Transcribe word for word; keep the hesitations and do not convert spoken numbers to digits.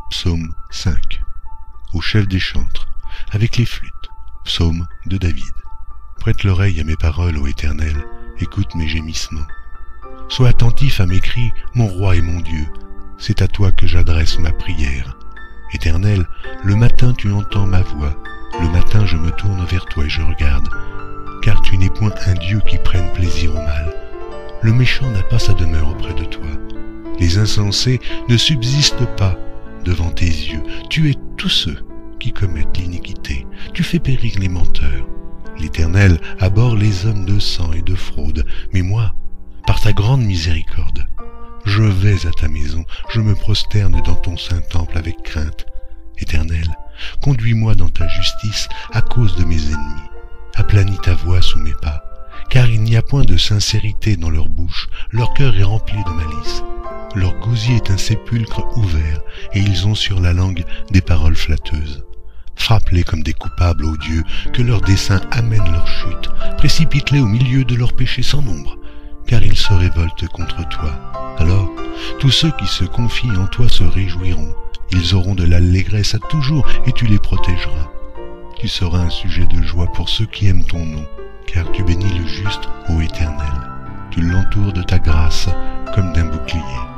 Psaume cinq. Au chef des chantres, avec les flûtes. Psaume de David. Prête l'oreille à mes paroles, ô Éternel, écoute mes gémissements. Sois attentif à mes cris, mon roi et mon Dieu, c'est à toi que j'adresse ma prière. Éternel, le matin tu entends ma voix, le matin je me tourne vers toi et je regarde, car tu n'es point un Dieu qui prenne plaisir au mal. Le méchant n'a pas sa demeure auprès de toi. Les insensés ne subsistent pas devant tes yeux. Tu es tous ceux qui commettent l'iniquité. Tu fais périr les menteurs. L'Éternel abhorre les hommes de sang et de fraude. Mais moi, par ta grande miséricorde, je vais à ta maison, je me prosterne dans ton saint temple avec crainte. Éternel, conduis-moi dans ta justice à cause de mes ennemis. Aplanis ta voix sous mes pas, car il n'y a point de sincérité dans leur bouche, leur cœur est rempli de malice. Leur gosier est un sépulcre ouvert, et ils ont sur la langue des paroles flatteuses. Frappe-les comme des coupables, ô Dieu, que leurs desseins amènent leur chute. Précipite-les au milieu de leurs péchés sans nombre, car ils se révoltent contre toi. Alors, tous ceux qui se confient en toi se réjouiront. Ils auront de l'allégresse à toujours, et tu les protégeras. Tu seras un sujet de joie pour ceux qui aiment ton nom, car tu bénis le juste, ô Éternel. Tu l'entoures de ta grâce comme d'un bouclier.